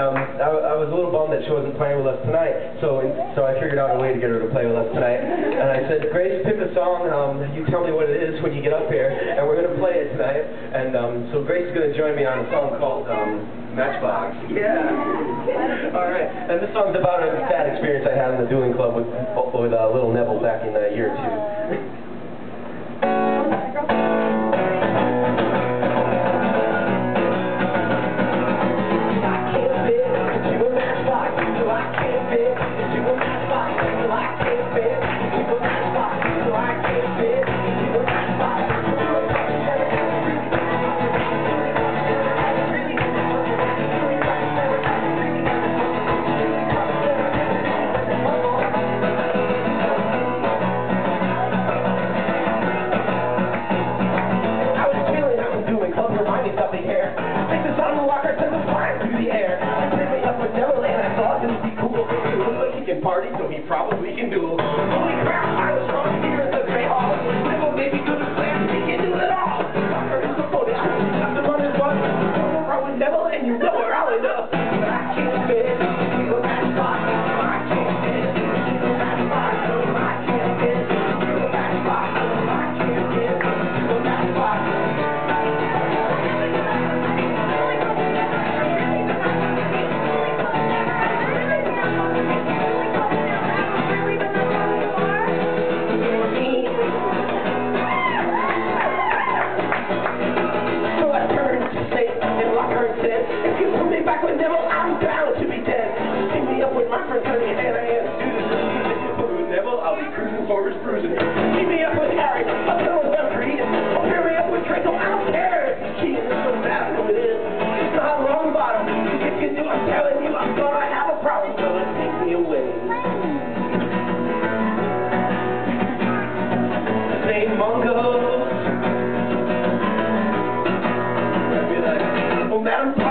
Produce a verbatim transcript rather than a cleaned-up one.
um, I, I was a little bummed that she wasn't playing with us tonight, so so I figured out a way to get her to play with us tonight. And I said, Grace, pick a song, um, you tell me what it is when you get up here, and we're going to play it tonight. And um, so Grace is going to join me on a song called um, Matchbox. Yeah. All right. And this song's about a bad experience I had in the dueling club with, with uh, Little Neville back in a year or two. Party, so he probably can do it. Holy crap, I was wrong here in the Grey Hall. Neville maybe could have planned, he can do it all. Doctor is a phony, I have to run his one. Don't wrong with Neville, and you know where I'll end up. But I can't fit, you a matchbox. I can't fit, you a matchbox. I can't fit, you a matchbox. I can't fit, you a matchbox. If you put me back with Neville, I'm bound to be dead. Pick me up with my friends, honey, and I am students. With Neville, I'll be cruising for his bruising. Keep me up with Harry, I'll tell him I'm free. I'll pair me up with Draco, I don't care. She is so bad who it is. It's not wrong bottom. If you do, I'm telling you, I'm gonna have a problem. Gonna take me away. Say Mungo. I'd be like, oh, Madam